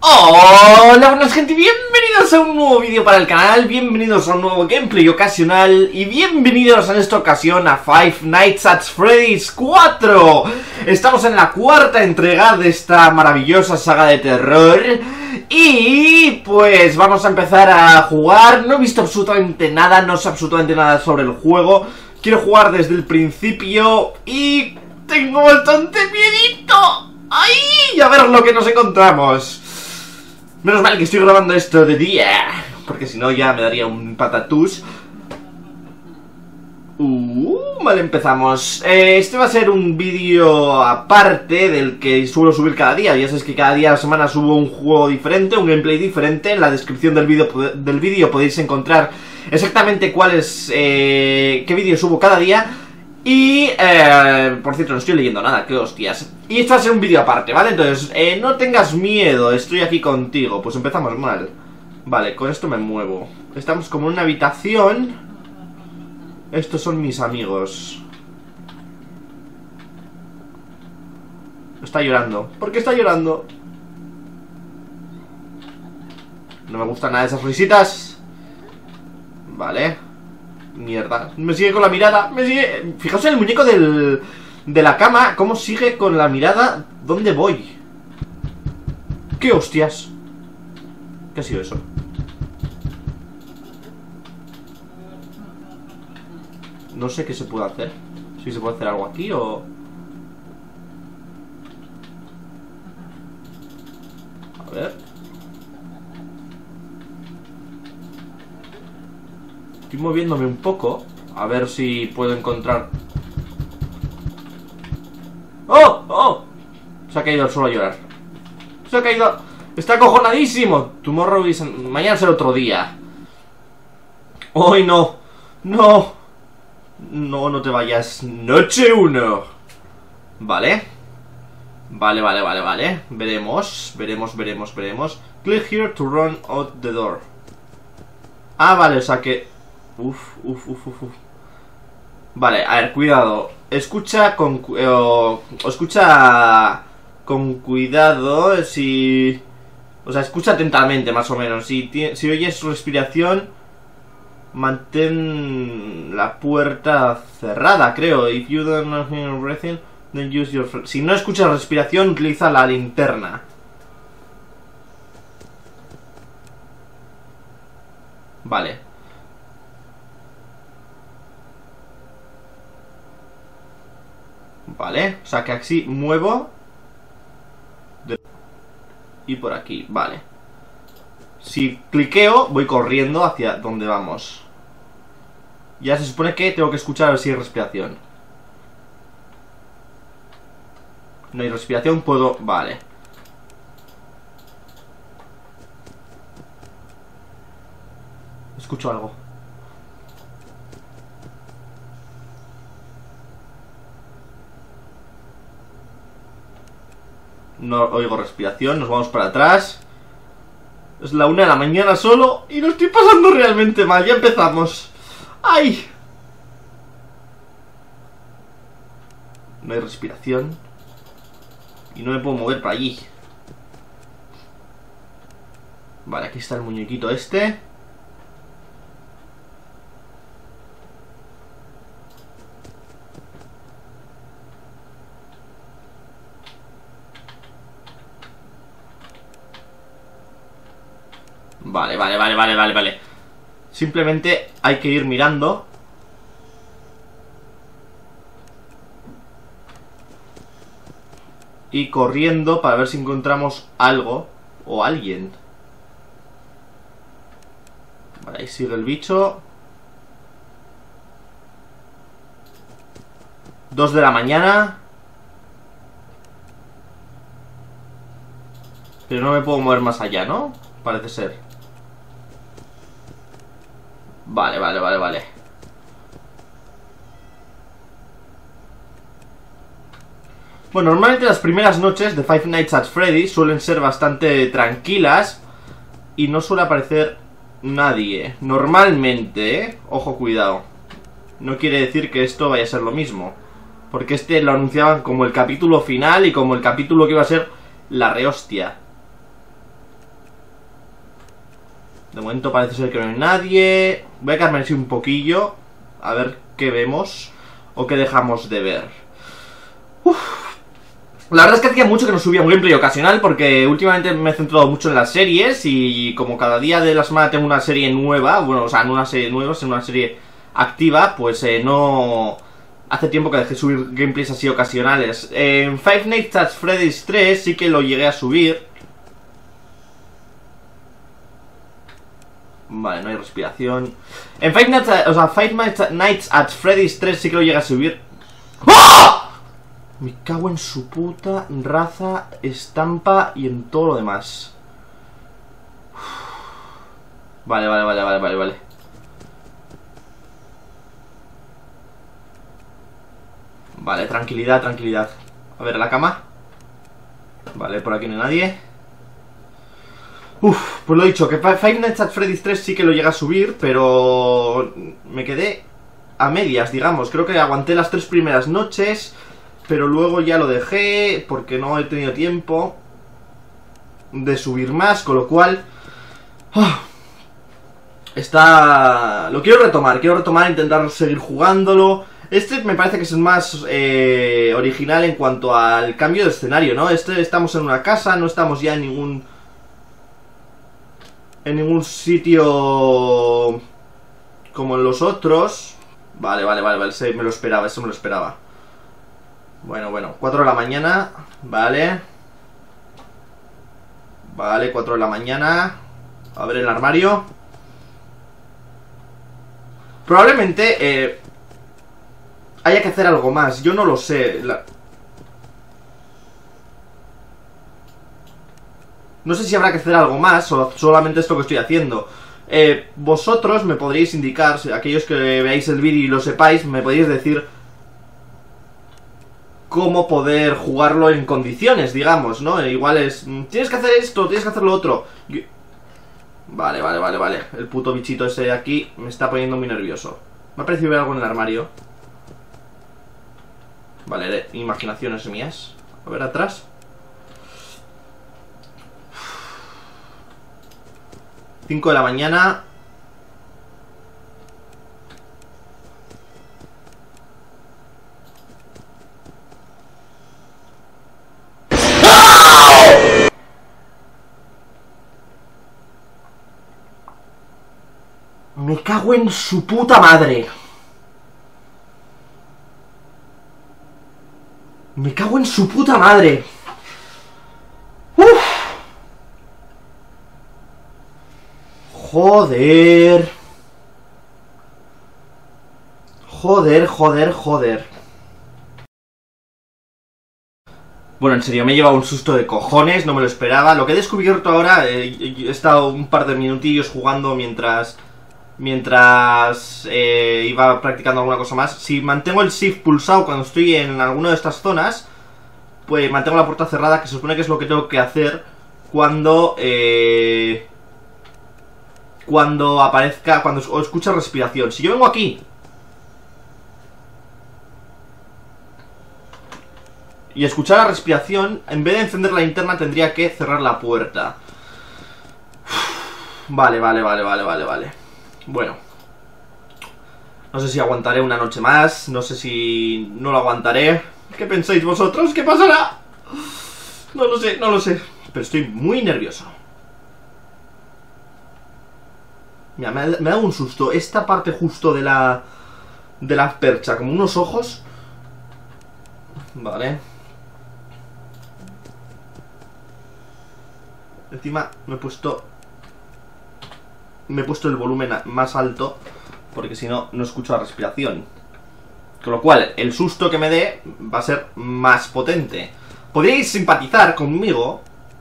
Hola, buenas gente, bienvenidos a un nuevo vídeo para el canal, bienvenidos a un nuevo gameplay ocasional y bienvenidos en esta ocasión a Five Nights at Freddy's 4. Estamos en la cuarta entrega de esta maravillosa saga de terror y pues vamos a empezar a jugar. No he visto absolutamente nada, no sé absolutamente nada sobre el juego. Quiero jugar desde el principio y tengo bastante miedito. ¡Ay! A ver lo que nos encontramos. Menos mal que estoy grabando esto de día, porque si no ya me daría un patatús. Vale, empezamos. Este va a ser un vídeo aparte del que suelo subir cada día. Ya sabéis que cada día de la semana subo un juego diferente, un gameplay diferente. En la descripción del vídeo podéis encontrar exactamente cuál es, qué vídeo subo cada día. Y, por cierto, no estoy leyendo nada, qué hostias. Y esto va a ser un vídeo aparte, ¿vale? Entonces, no tengas miedo, estoy aquí contigo. Pues empezamos mal. Vale, con esto me muevo. Estamos como en una habitación. Estos son mis amigos. Está llorando. ¿Por qué está llorando? No me gustan nada esas risitas. Vale. Mierda, me sigue con la mirada. Me sigue. Fijaos en el muñeco de la cama. Cómo sigue con la mirada. ¿Dónde voy? ¿Qué hostias? ¿Qué ha sido eso? No sé qué se puede hacer. Si se puede hacer algo aquí o... A ver. Estoy moviéndome un poco. A ver si puedo encontrar... ¡Oh! ¡Oh! Se ha caído al suelo a llorar. Se ha caído... Está acojonadísimo. Tomorrow is... Mañana será otro día. ¡Ay, no! ¡No! No, no te vayas. Noche 1. Vale. Vale. Veremos. Click here to run out the door. Ah, vale, o sea que... Uf. Vale, a ver, cuidado. Escucha con cuidado. Si... O sea, escucha atentamente, más o menos. Si oyes su respiración, mantén la puerta cerrada, creo. If you don't hear breathing, then use your... Si no escuchas respiración, utiliza la linterna. Vale. Vale, o sea que así muevo y por aquí, vale. Si cliqueo, voy corriendo hacia donde vamos. Ya se supone que tengo que escuchar a ver si hay respiración. No hay respiración, puedo... Vale. Escucho algo. No oigo respiración, nos vamos para atrás. Es la 1 de la mañana solo y lo estoy pasando realmente mal, ya empezamos. ¡Ay! No hay respiración. Y no me puedo mover para allí. Vale, aquí está el muñequito este. Vale. Simplemente hay que ir mirando. Y corriendo para ver si encontramos algo o alguien. Vale, ahí sigue el bicho. 2 de la mañana. Pero no me puedo mover más allá, ¿no? Parece ser. Vale. Bueno, normalmente las primeras noches de Five Nights at Freddy's suelen ser bastante tranquilas y no suele aparecer nadie. Normalmente, ¿eh? Ojo, cuidado. No quiere decir que esto vaya a ser lo mismo, porque este lo anunciaban como el capítulo final y como el capítulo que iba a ser la rehostia. De momento parece ser que no hay nadie. Voy a quedarme así un poquillo, a ver qué vemos o qué dejamos de ver. La verdad es que hacía mucho que no subía un gameplay ocasional, porque últimamente me he centrado mucho en las series. Y como cada día de la semana tengo una serie nueva, bueno, o sea, no una serie nueva, sino una serie activa, pues no... Hace tiempo que dejé subir gameplays así ocasionales. En Five Nights at Freddy's 3 sí que lo llegué a subir. Vale, no hay respiración. En Five Nights at Freddy's 3 sí que lo llegué a subir. ¡Oh! Me cago en su puta raza, estampa y en todo lo demás. Vale. Vale, tranquilidad. A ver, a la cama. Vale, por aquí no hay nadie. Pues lo he dicho, que Five Nights at Freddy's 3 sí que lo llega a subir, pero me quedé a medias, digamos. Creo que aguanté las 3 primeras noches, pero luego ya lo dejé porque no he tenido tiempo de subir más, con lo cual... Lo quiero retomar, intentar seguir jugándolo. Este me parece que es el más original en cuanto al cambio de escenario, ¿no? Estamos en una casa, no estamos ya en ningún sitio como en los otros. Vale, me lo esperaba, eso me lo esperaba. Bueno, 4 de la mañana, vale. Vale, 4 de la mañana. A ver el armario. Probablemente haya que hacer algo más, yo no lo sé. No sé si habrá que hacer algo más o solamente esto que estoy haciendo. Vosotros me podríais indicar, aquellos que veáis el vídeo y lo sepáis, me podéis decir cómo poder jugarlo en condiciones, digamos, ¿no? Igual es... Tienes que hacer esto, tienes que hacer lo otro. Vale. El puto bichito ese de aquí me está poniendo muy nervioso. Me ha parecido ver algo en el armario. Vale, imaginaciones mías. A ver, atrás. 5 de la mañana. Me cago en su puta madre. Me cago en su puta madre. Joder. Bueno, en serio, me he llevado un susto de cojones, no me lo esperaba. Lo que he descubierto ahora, he estado un par de minutillos jugando mientras iba practicando alguna cosa más. Si mantengo el shift pulsado cuando estoy en alguna de estas zonas, pues mantengo la puerta cerrada, que se supone que es lo que tengo que hacer cuando escucha respiración. Si yo vengo aquí y escuchar la respiración, en vez de encender la linterna tendría que cerrar la puerta. Vale. Bueno, no sé si aguantaré una noche más, no sé si no lo aguantaré. ¿Qué pensáis vosotros? ¿Qué pasará? No lo sé, pero estoy muy nervioso. Mira, me ha dado un susto. Esta parte justo de la percha, como unos ojos. Vale. Encima me he puesto el volumen más alto, porque si no, no escucho la respiración. Con lo cual, el susto que me dé va a ser más potente. Podríais simpatizar conmigo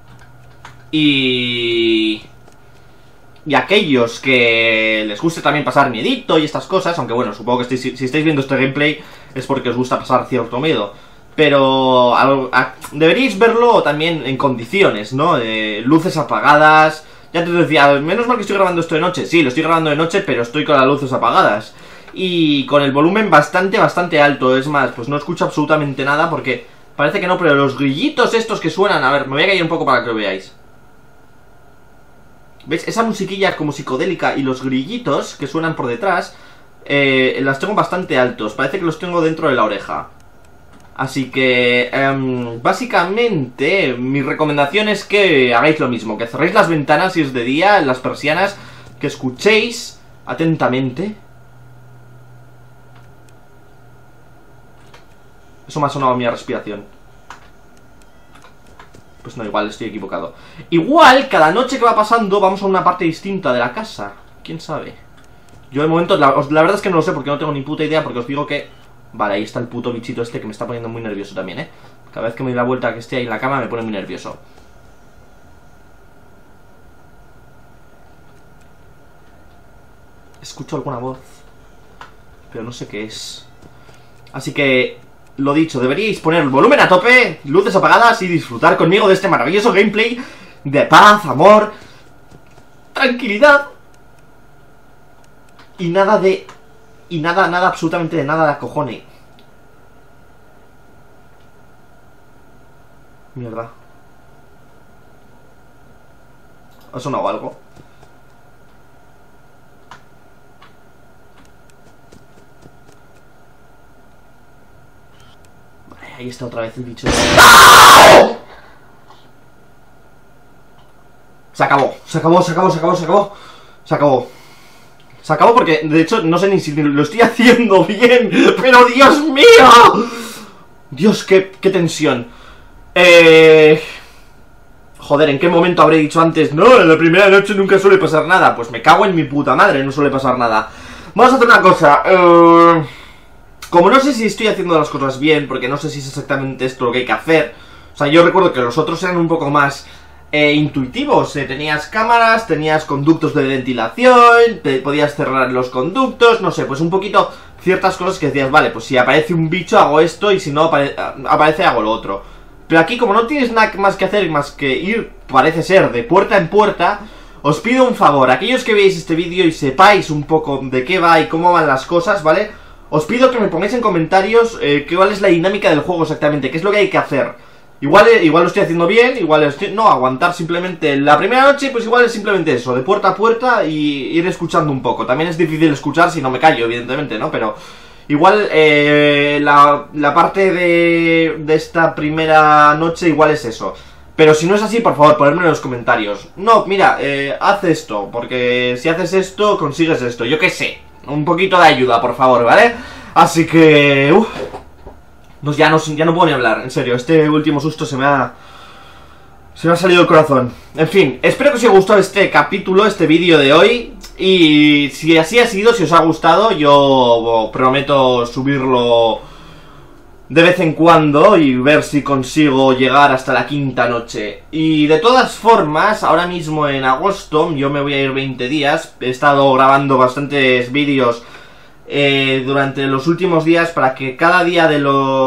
y aquellos que les guste también pasar miedito y estas cosas, aunque bueno, supongo que si estáis viendo este gameplay es porque os gusta pasar cierto miedo. Pero deberíais verlo también en condiciones, ¿no? Luces apagadas. Ya te decía, menos mal que estoy grabando esto de noche. Sí, lo estoy grabando de noche, pero estoy con las luces apagadas. Y con el volumen bastante alto. Es más, pues no escucho absolutamente nada porque parece que no, pero los grillitos estos que suenan... A ver, me voy a callar un poco para que lo veáis. ¿Veis? Esa musiquilla como psicodélica y los grillitos que suenan por detrás, las tengo bastante altos. Parece que los tengo dentro de la oreja. Así que, básicamente, mi recomendación es que hagáis lo mismo. Que cerréis las ventanas si es de día, las persianas, que escuchéis atentamente. Eso me ha sonado a mi respiración. Pues no, igual estoy equivocado. Igual, cada noche que va pasando vamos a una parte distinta de la casa. ¿Quién sabe? Yo de momento, la verdad es que no lo sé porque no tengo ni puta idea. Porque os digo que... Vale, ahí está el puto bichito este que me está poniendo muy nervioso también, Cada vez que me doy la vuelta que esté ahí en la cama me pone muy nervioso. Escucho alguna voz, pero no sé qué es. Así que, lo dicho, deberíais poner el volumen a tope, luces apagadas y disfrutar conmigo de este maravilloso gameplay de paz, amor, tranquilidad y nada de... Y nada, absolutamente de nada de acojone. Mierda. ¿Ha sonado algo? Vale, ahí está otra vez el bicho. ¡Ah! Se acabó, se acabó, se acabó, se acabó, se acabó. Se acabó. Se acabó porque, de hecho, no sé ni si lo estoy haciendo bien. ¡Pero Dios mío! Dios, qué tensión. Joder, ¿en qué momento habré dicho antes? No, en la primera noche nunca suele pasar nada. Pues me cago en mi puta madre, no suele pasar nada. Vamos a hacer una cosa. Como no sé si estoy haciendo las cosas bien, porque no sé si es exactamente esto lo que hay que hacer. O sea, yo recuerdo que los otros eran un poco más... intuitivos, tenías cámaras, tenías conductos de ventilación, podías cerrar los conductos, no sé, pues un poquito ciertas cosas que decías, vale, pues si aparece un bicho hago esto y si no aparece hago lo otro. Pero aquí como no tienes nada más que hacer más que ir, parece ser, de puerta en puerta, os pido un favor, aquellos que veáis este vídeo y sepáis un poco de qué va y cómo van las cosas, ¿vale? Os pido que me pongáis en comentarios cuál es la dinámica del juego exactamente, qué es lo que hay que hacer. Igual lo estoy haciendo bien, no, aguantar simplemente la primera noche, pues igual es simplemente eso, de puerta a puerta y ir escuchando un poco. También es difícil escuchar si no me callo, evidentemente, ¿no? Pero igual la parte de esta primera noche igual es eso. Pero si no es así, por favor, ponedme en los comentarios. No, mira, haz esto, porque si haces esto, consigues esto, yo qué sé. Un poquito de ayuda, por favor, ¿vale? Así que... ya no puedo ni hablar, en serio, este último susto se me ha salido el corazón. En fin, espero que os haya gustado este capítulo, este vídeo de hoy. Y si así ha sido, si os ha gustado, yo prometo subirlo de vez en cuando y ver si consigo llegar hasta la quinta noche. Y de todas formas, ahora mismo en agosto, yo me voy a ir 20 días. He estado grabando bastantes vídeos durante los últimos días para que cada día de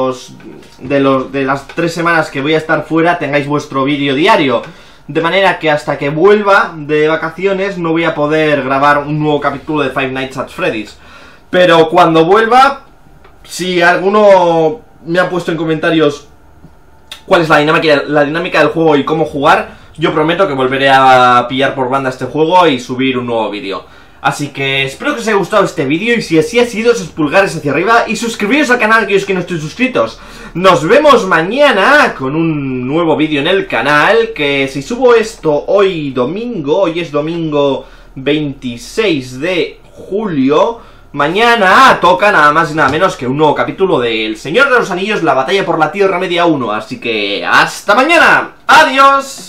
las 3 semanas que voy a estar fuera tengáis vuestro vídeo diario, de manera que hasta que vuelva de vacaciones no voy a poder grabar un nuevo capítulo de Five Nights at Freddy's. Pero cuando vuelva, si alguno me ha puesto en comentarios cuál es la dinámica del juego y cómo jugar, yo prometo que volveré a pillar por banda este juego y subir un nuevo vídeo. Así que espero que os haya gustado este vídeo y si así ha sido, esos pulgares hacia arriba y suscribiros al canal aquellos que no estén suscritos. Nos vemos mañana con un nuevo vídeo en el canal, que si subo esto hoy es domingo 26 de julio, mañana toca nada más y nada menos que un nuevo capítulo de El Señor de los Anillos, la batalla por la Tierra Media 1. Así que hasta mañana, adiós.